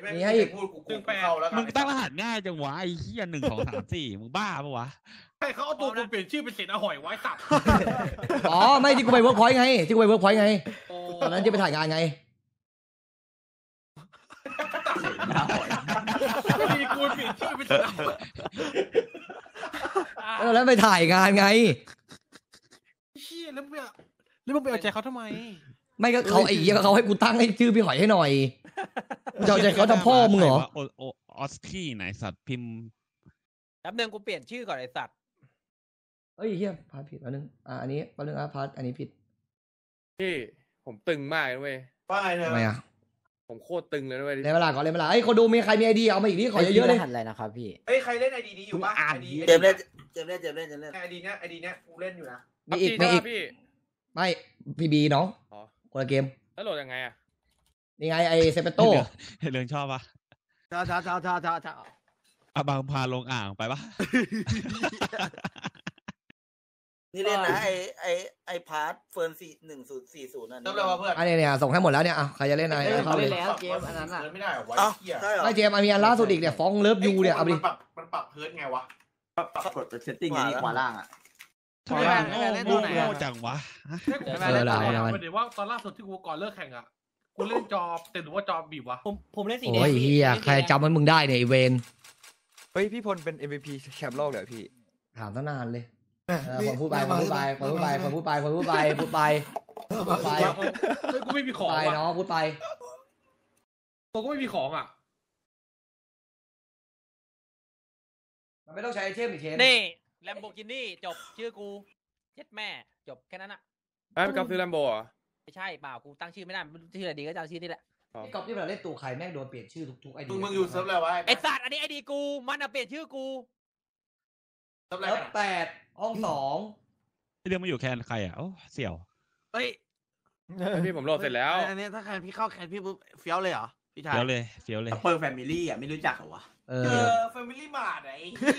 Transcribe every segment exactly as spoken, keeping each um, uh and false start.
มีให้อีกพูดกูกูเข้าแล้วมึงตั้งรหัสง่ายจังวะไอ้เหี้ยหนึ่งสองสามสี่มึงบ้าปะวะใช่เขาเอาตัวกูเปลี่ยนชื่อเป็นเศษอาหอยไว้สับอ๋อไม่ที่กูไปเวิร์กพอยต์ไงที่กูไปเวิร์กพอยต์ไงตอนนั้นที่ไปถ่ายงานไงไม่มีกูเปลี่ยนชื่อเป็นเศษอาหอยแล้วไปถ่ายงานไงเชี่ยแล้วมึงแล้วมึงไปเอาใจเขาทำไมไม่ก็เขาไอ้เหี้ยเขาให้กูตั้งให้ชื่อพี่หอยให้หน่อยจะเอาใจเขาทำพ่อมึงเหรอโอโอออสกี้ไหนสัตว์พิมพ์แป๊บนึงกูเปลี่ยนชื่อก่อนไอ้สัตว์เฮ้ยเฮียพาผิดอันนึงอ่ะอันนี้อันนึงอ่ะพาอันนี้ผิดพี่ผมตึงมากเลยเว้ยว่าไงเนี่ยทำไมอ่ะผมโคตรตึงเลยเว้ยเล่นเวลาก่อนเล่นเวลาเฮ้ยคนดูมีใครมีไอดีเอามาอีกนี่ขอเยอะๆเลยรหัสอะไรนะครับพี่เฮ้ยใครเล่นไอดีนี้อยู่บ้างไอดีเจมเล่นเจมเล่นเจมเล่นเจมเล่นไอดีเนี้ยไอดีเนี้ยกูเล่นอยู่นะมีอีกมีอีกไม่พีบีน้องคนละเกมแล้วโหลดยังไงอ่ะนี่ไงไอเซเปโต้เรื่องชอบปะช้าช้าช้าช้าช้าช้าอาบางพาลงอ่างไปปะนี่เล่นนะไอไอไอพาร์ทเฟิร์นสี่หนึ่งศูนย์สี่ศูนย์นั่นแล้วเพื่อนอันนี้เนี่ยส่งให้หมดแล้วเนี่ยอ่ะใครจะเล่นอะไรเขาเล่นแล้วเกมอันนั้นอ่ะไม่ได้หรอวะไม่เจมมีอันล่าสุดอีกเนี่ยฟ้องเลิฟยูเนี่ยเอาดิมันปรับเพิร์ดไงวะปรับกดเซตติ้งนี้ขวาล่างอ่ะทำไมโง่โง่จังวะเออได้ได้เดี๋ยวว่าตอนล่าสุดที่กูก่อนเลิกแข่งอ่ะกูเล่นจอเต็มหรือว่าจอบีบวะผมผมเล่นสีแดงโอ้ยเฮียใครจำมันมึงได้เนี่ยไอเวนเฮ้ยพี่พลเป็น เอ็ม วี พี แชมป์โลกเลยพี่ถามตั้งนานเลยคนพูดไปคนพูดไปคนพูดไปคนพูดไปคนพูดไปพูดไปพูดไปกูไม่มีของไปเนาะพูดไปตัวก็ไม่มีของอ่ะมันไม่ต้องใช้ไอเทมอีกเทมนี่แลมโบกินี่จบชื่อกูเจ็ดแม่จบแค่นั้นอ่ะไอ้เป็นกับซื้อแลมโบอ่ะไม่ใช่เปล่ากูตั้งชื่อไม่ได้ชื่ออะไรดีก็จะชื่อนี่แหละไอ้กอบที่เราเล่นตัวใครแม่งโดนเปลี่ยนชื่อทุกๆไอดีมึงอยู่เซิร์ฟอะไรวะไอ้สัตว์อันนี้ไอดีกูมันเปลี่ยนชื่อกูเซิร์ฟแปดห้องสองเรื่องมาอยู่แคนใครอ่ะโอ้เสี่ยวเฮ้ยพี่ผมโหลดเสร็จแล้วอันนี้ถ้าใครพี่เข้าแคนพี่ปุ๊บเฟี้ยวเลยเหรอพี่ชายเฟี้ยวเลยเฟี้ยวเลยเปิดแฟมิลี่อ่ะไม่รู้จักเหรอวะเออแฟมิลี่มาไหน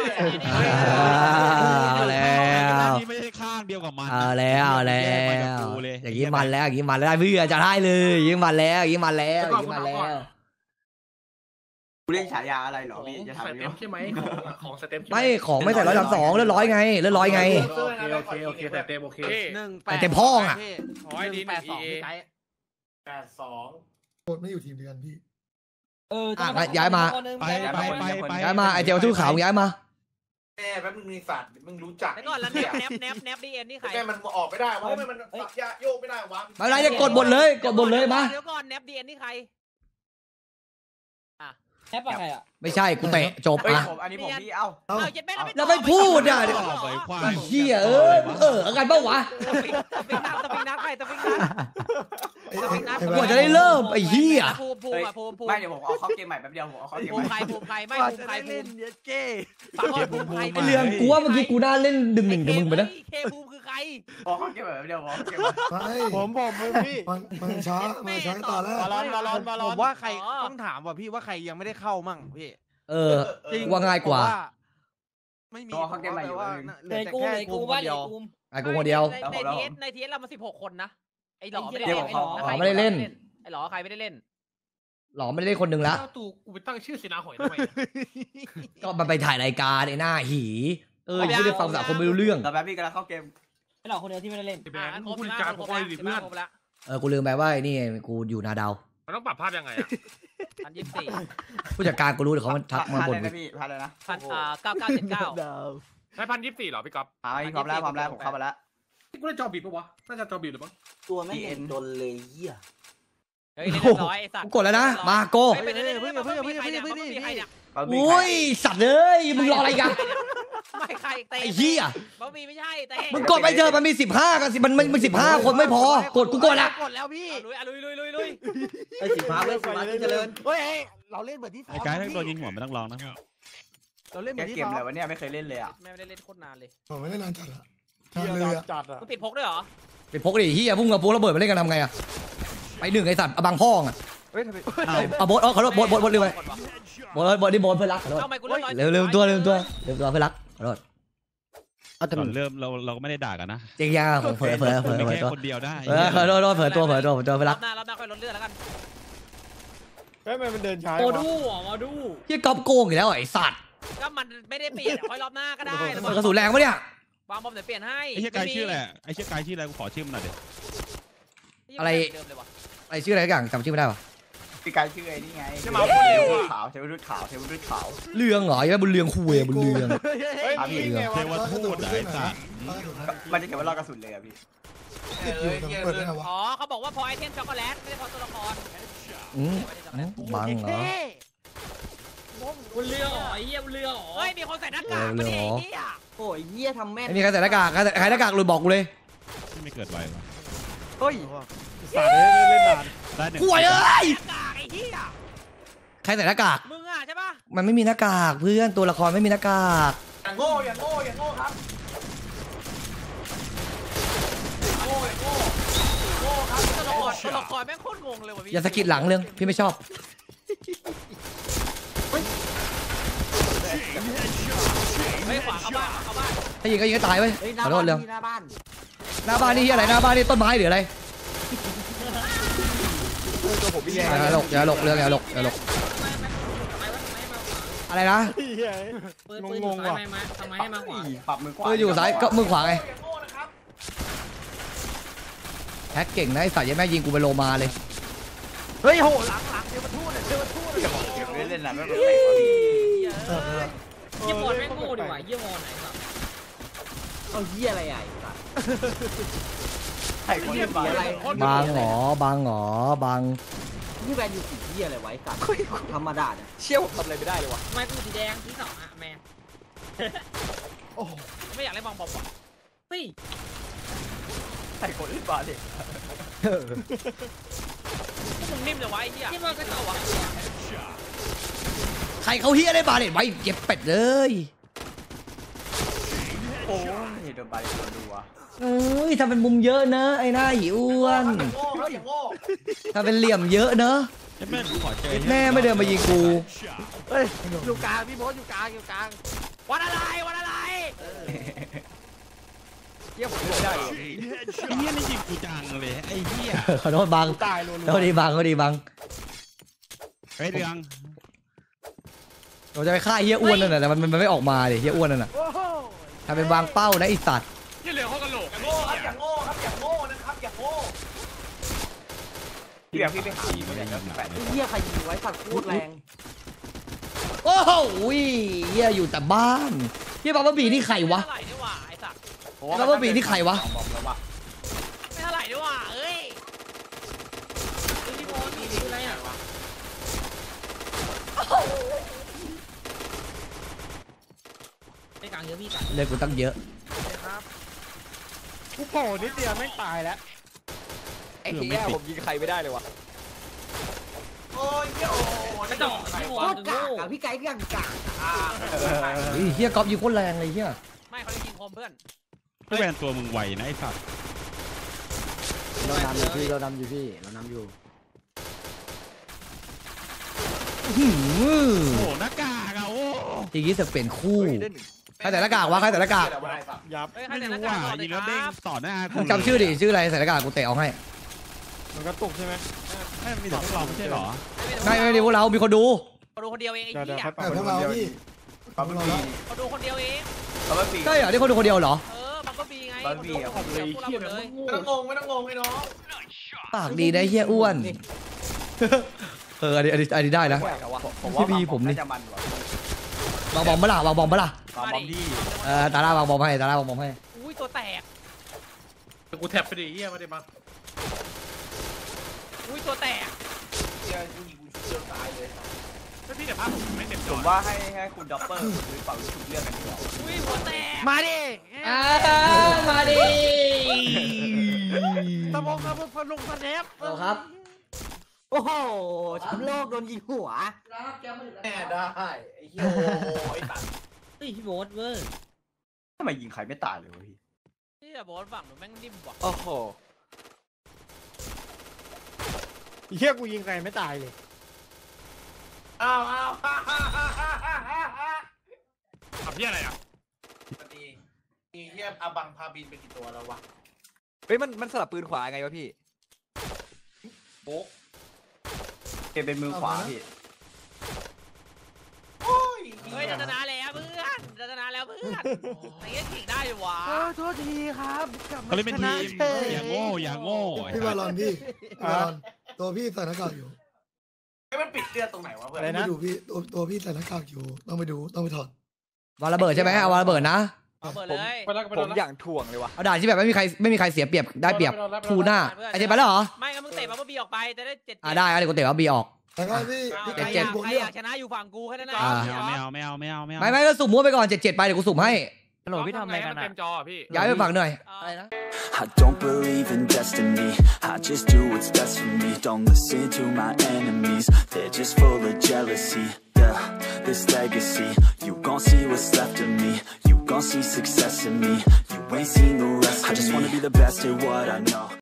เอาแล้วนี่ไม่ใช่ข้างเดียวกับมันเอาแล้วเอาแล้วอย่างนี้มันแล้วอย่างนี้มันแล้วเพื่อจะได้เลยยิงมันแล้วยิงมันแล้วยิงมันแล้วกูเล่นฉายาอะไรหรอพี่จะทำเต็มใช่ไหมของสเต็มไม่ของไม่ใส่ร้อยสามสองเลื่อนร้อยไงเลื่อนร้อยไงโอเคโอเคใส่เต็มโอเคหนึ่งเต็มพ่องอ่ะร้อยดีแปดสองแปดสองไม่อยู่ทีมเดือนพี่เออย้ายมาไปไปไปไปย้ายมาไอเจ้าทู่ขาวย้ายมาแม่แป๊บมึงมีสัตว์มึงรู้จักแล้วก่อนแล้วแนบแนบแนบแนบดีเอ็นนี่ใครแม่มันออกไม่ได้วะมันสับยาโยกไม่ได้วะไม่ได้จะกดบทเลยกดบทเลยมาเดี๋ยวก่อนแนบดีเอ็นนี่ใครแนบอะไรอ่ะไม่ใช่กูเตะจบอ่ะอันนี้ผมพี่เอ้าแล้วไม่พูดอ่ะเฮียเออเอออะไรบ้างวะตะปิงนักตะปิงนักใครตะปิงนักกว่าจะได้เริ่มไอ้เหี้ยภูมิภูมิภูมิภูมิไม่เดี๋ยวผมเอาเข้าเกมใหม่แป๊บเดียวผมเอาเข้าเกมภูมิใครภูมิใครไม่ภูมิใครภูมิเก้ภูมิใครไอเรื่องกูว่าเมื่อกี้กูน่าเล่นดึงหนึ่งกับมึงไปนะเคภูมิคือใครเอาเข้าเกมใหม่แป๊บเดียวผมเกมผมผมพี่มันช้ามันช้าต่อแล้วมาร้อนมาร้อนมาร้อนผมว่าใครต้องถามว่าพี่ว่าใครยังไม่ได้เข้ามั่งพี่เออว่าง่ายกว่าไม่มีเข้าเกมใหม่อยู่เลยกูเลยกูว่าเลยกูไอ้กูคนเดียวในทีเอสในทีเอสเรามาสิบหกคนนะไอ้หล่อไม่ได้เล่นไอ้หล่อไม่ได้เล่นไอ้หล่อใครไม่ได้เล่นหล่อไม่ได้เล่นคนหนึ่งละตูกูไปตั้งชื่อศิลาหอยทำไมก็มันไปถ่ายรายการไอ้หน้าหีเออไม่ได้ฟังจากคนไม่รู้เรื่องแต่แบบพี่กำลังเข้าเกมไอ้หล่อคนเดียวที่ไม่ได้เล่นแบงค์กูจารผมก็เลยเพื่อนเออกูลืมไปว่านี่กูอยู่นาดาวมันต้องปรับภาพยังไงอ่ะพันยี่สิบสี่ผู้จัดการกูรู้เดี๋ยวเขาทักมาบ่นพี่พันเลยนะพันอ่าเก้าเก้าเจ็ดเก้าใช้พันยี่สิบสี่หรอพี่ก๊อฟอ่าพร้อมแล้วพร้อมแล้วผมเข้าไปแล้วกูได้จอบีบปะวะน่าจะจอบีบหรือเปล่าตัวไม่เอ็นโดนเลยเหี้ยเฮ้ยเรียบร้อยไอ้สัตว์กูกดแล้วนะมาโก้เพิ่งเพิ่งเพิ่งเพิ่งเพิ่งเพิ่งเพิ่งอุ้ยสัตว์เลยมึงรออะไรกันไม่ใครเตะไอ้เหี้ยบะหมี่ไม่ใช่เตะมึงกดไปเจอมันมีสิบห้ากันสิมันมันสิบห้าคนไม่พอกดกูกดละกดแล้วพี่ลุยลุยลุยลุยลุยไอ้สิบห้าเว้ยสิบห้าเจริญเฮ้ยเราเล่นเหมือนที่ไอ้กายถ้าโดนยิงหัวไม่ต้องร้องนะเราเล่นเหมือนที่เกมอะไรวะเนี่ยไม่เคยเล่นเลยอ่ะไม่ได้เล่นโคตรนานเลยผมไม่ได้นานจัดอะนานเลยจัดอะมึงปิดพกด้วยเหรอปิดพกดิเฮียพุ่งกับปูระเบิดมาเล่นกันทำไงอะไปหนึ่งไอ้สัตว์บังพ่องอะเฮ้ยทำไมเอาโบดเอาขอโทษโบดโบดโบดเร็วไปโบดโบดดิโบดเพื่อนรักขอโทษเร็วเร็วตัวเร็วตัวเร็วตัวเพื่อนรักขอโทษเอาแต่เริ่มเราเราก็ไม่ได้ด่ากันนะจริงยังผมเผยเผยเผยเผยตัวคนเดียวได้เออขอโทษเผยตัวเผยตัวเผยตัวเพื่อนรักหน้าเราหน้าค่อยลดเลือดแล้วกันฮ้ยมันมันเดินช้าโมดูอ่ะโมดูเฮียก๊อปโกงอีกแล้วไอ้สัตว์ก็มันไม่ได้เปลี่ยนค่อยรอบหน้าก็ได้กระสุนแรงปะเนี่ยวางบอมเดี๋ยวเปลี่ยนให้ไอ้เชี่ยกายชื่ออะไรไอ้เชี่ยกายชื่ออะไรกูขอชื่อมันหน่อยดิอะไรชื่ออะไรอย่างจำชื่อไม่ได้ปะพี่กายชื่อไอ้นี่ไงใช่มาคนเร็วขาวเทวรุษขาวเทวรุษขาวเรืองเหรอยังบุญเรืองคุยบุญเรืองเฮ้ยนี่ไงเทวะวทูตไอ้สัตว์มันจะเก็บไว้รอกระสุนเลยอะพี่ติดอยู่แต่เปิดได้ไงวะอ๋อเขาบอกว่าพอไอเทมช็อกโกแลตไม่ได้พอตัวละครอืมบังเหรอบนเรืออ๋อไอ้เหี้ยบนเรืออ๋อเฮ้ยมีคนใส่หน้ากากมาดิไอ้เหี้ยโอ้ยเหี้ยทำแม่นไม่มีใครใส่หน้ากากใครใส่หน้ากากเลยบอกกูเลยที่ไม่เกิดไววะเฮ้ยสาดเลยเล่นนานได้หนึ่งกูไอ้เอ้ยหน้ากากไอ้เหี้ยใครใส่หน้ากากมึงอ่ะใช่ปะมันไม่มีหน้ากากเพื่อนตัวละครไม่มีหน้ากากอย่างโง่อย่างโง่อย่างโง่ครับโง่อย่างโง่โง่ครับตัวละครตัวละครแม่งโคตรงงเลยว่ะพี่อย่าสะกิดหลังเรื่องพี่ไม่ชอบไม่ขวาเข้าบ้านเข้าบ้านถ้ายิงก็ยิงก็ตายเว้ยเฮ้ยหขน้าอโทบ้าษนเรื่องหน้าบ้านหน้าบ้านนี่ที่อะไรหน้าบ้านนี่ต้นไม้หรืออะไรตัวผมพี่แย่อย่าหลกอย่าหลกเรื่องอย่าหลกอย่าหลกอะไรนะงงงว่ะทำไมให้มาขวาปรับมือกว่าเอออยู่ซ้ายก็มือขวาไงแฮกเก่งนะไอ้สัตว์ยังแม่ยิงกูไปโลมาเลยเฮ้ยโหหลังหลังเทวทูตเทวทูตเก็บเล่นน่ะไม่เป็นไรเยี่ยมอนแม่งโง่ดีกว่าเยี่ยมอนไหนสัตว์เอาเหี้ยอะไรอ่ะไอ้สัตว์ไอ้คนเหี้ยอะไรบางหงอบางหงอบางนี่แบนอยู่สีเหี้ยอะไรไว้สัตว์ธรรมดาเนี่ยเชี่ยวผมทำอะไรไม่ได้เลยวะทำไมกูสีแดงสีสองอะแม่โอ้ไม่อยากเล่นบอลบอลเฮ้ยไอ้คนเล่นบาสดิพวกมึงนิ่มเลยวะไอ้เหี้ยนิ่มมันก็เท่าวะใครเขาเฮียได้บาเด็ดไว้เก็บเป็ดเลยโอ้ยโดนบาสโดนดูอ่ะเอ้ยทำเป็นมุมเยอะเนอะไอ้หน้าหิวอ้วนโง่แล้วอย่างโง่ทำเป็นเหลี่ยมเยอะเนอะไอ้แม่กูขอเจอแม่ไม่เดินมายิงกูเฮ้ยอยู่กลางพี่โบ๊ทอยู่กลางอยู่กลางวันอะไรวันอะไรเหี้ยผมเล่นได้เลยไอ้เหี้ยนี่ยิงกูจังเลยไอ้เหี้ยขอโทษบางตายรัวขอโทษดีบางขอโทษดีบางไอ้เรื่องเราจะไปฆ่าเฮียอ้วนนั่นแหละแต่มันมันไม่ออกมาเลยเฮียอ้วนนั่นน่ะโอ้โหทำเป็นวางเป้านะไอสัตว์ที่เหลือเขากระโหลกอย่างโง่ครับอย่างโง่ครับอย่างโง่นะครับอย่างโง่พี่แบบพี่ไปหาขี่ไม่ได้ยิงหลังไอ้เหี้ยใครยิงไว้สัตว์พูดแรงโอ้โหเฮียอยู่แต่บ้านเฮียบาบาบีนี่ใครวะไม่เท่าไหร่นี่หว่าไอ้สัตว์แล้วว่าปีนี่ใครวะไม่เท่าไหร่นี่หว่าเอ้ยพี่โมนี่คืออะไรอ่ะไอ้กลางเยอะพี่กลางเลยกูตั้งเยอะกูโผล่นิดเดียวแม่งตายแล้วไอ้เหี้ยผมยิงใครไม่ได้เลยวะโอ้ยเหี้ยโอ้ยกระจอกพี่โมโคตรโง่กากอ่ะพี่ไก่ก็ยังกากอ่ะเฮ้ยเฮียก๊อฟยิงโคตรแรงเลยเฮียไม่เขาจะยิงคมเพื่อนไอ้แวนตัวมึงไวนะไอ้สัตว์เรานำอยู่พี่เรานำอยู่พี่เรานำอยู่หืมโอ้หน้ากากอะโอ้ทีนี้จะเปลี่ยนคู่ใครใส่หน้ากากวะใครใส่หน้ากากยับเฮ้ยใครไม่ใส่หรู้น้ากาว่ะกก่อนเลยิยงคแล้วเด้งรับต่อหน้ากูจำชื่อดิชื่ออะไรใส่หน้ากากกูเตะเอาให้มันก็ตุกใช่ไหมไม่มีแต่พวกเราไม่ใช่เหรอไม่ไม่ดีพวกเรามีคนดูเขาดูคนเดียวเองไอ้เดี๋ยวเหี้เดี๋ยวย ค่อยปรับแต่พวกเราพี่ปั๊มบีเขาดูคนเดียวเองปั๊มบีใช่เหรอที่คนดูคนเดียวเหรอเออมันก็บีไงปั๊มบีอ่ะคนเดียวพวกเราหมดเลยไม่ต้องงงไม่ต้องงงไอ้น้องปากดีนะเฮียอ้วนเอออันนี้อันนี้อันนี้ได้นะผมว่าพี่บีผมนี่น่าจะมันว่ะวางบอมปะล่ะวางบอมปะล่ะปั๊มบอมบี้เออตาล่าวางบอมให้ตาล่าวางบอมให้อุ้ยตัวแตกกูแทบไปดิเฮียมาดิมาอุ้ยตัวแตกเหี้ยกูยิงกูเชื่อตายเลยไม่พี่แต่ภาพผมไม่เต็มจผอมว่าให้ให้คุณด็อปเปอร์หรือเปล่าชุดเลือกกันดีกว่าอุ้ยหัวแตกมาดิอ้ามาดิตะบงครับพลุงสแนปเอาครับโอ้โหแชมป์โลกโดนยิงหัวแน่ได้ไอ้เหี้ยโอ้ยตัดเฮ้ยพี่โบ๊ทเว้ยทำไมยิงใครไม่ตายเลยวะพี่พี่โบ๊ทฝั่งหนูแม่งนิ่มว่ะโอ้โหเหี้ยกูยิงใครไม่ตายเลยอ้าวอ้าวทำเฮียอะไรอ่ะดีมีเทียบอาบังพาบินไปกี่ตัวแล้ววะเฮ้ยมันมันสลับปืนขวาไงวะพี่โป๊กเเป็นมือขวาพี่เฮ้ยจะชนะแล้วเพื่อนจะชนะแล้วเพื่อนไอ้เงี้ยขิงได้อยู่วะโทษทีครับเขาเล่นเป็นทีมอย่าโง่อย่าโง่พี่บอลลอนพี่พี่บอลลอนตัวพี่ใส่หน้ากากอยู่ไอ้มันปิดเสื้อตรงไหนวะเพื่อนอะไรไปนะดูพี่ตัวตัวพี่ใส่หน้ากากอยู่ต้องไปดูต้องไปถอดวางระเบิดใช่ไหมเอาวางระเบิดนะเอาเปิดเลยไปแล้วไปผแล้มวอย่างถ่วงเลยวะเอาด่านที่แบบไม่มีใครไม่มีใครเสียเปรียบได้เปรียบทูหน้าไอเจไปแล้วเหรอไม่งั้นมึงเตะบับเบิ้ลบีออกไปจะได้เจ็ดอ่าได้เอาเดี๋ยวกูเตะว่าบีออกแล้วก็พี่พี่ใครไก่อเจ็ยาดกบวกใครเนี่ยอยากชนะอยู่ฝั่งกูแค่นั้นอ่าไม่เอาไม่เอาไม่เอาไม่เอาไม่ไม่ก็สุ่มมั่วไปก่อนเจ็ดเจ็ดไปเดี๋ยวกูสุ่มให้ฮัลโหลพี่ทำอะไรกันเต็อ่ะมจอพี่ย้ายไปฝั่งหน่อยอะไรนะ I don't believe in destiny. I just do what's best for me. Don't listen to my enemies. They're just full of jealousy. Yeah, this legacy. You gon' see what's left of me. You gon' see success in me. You ain't seen the rest of me. I just wanna be the best at what I know.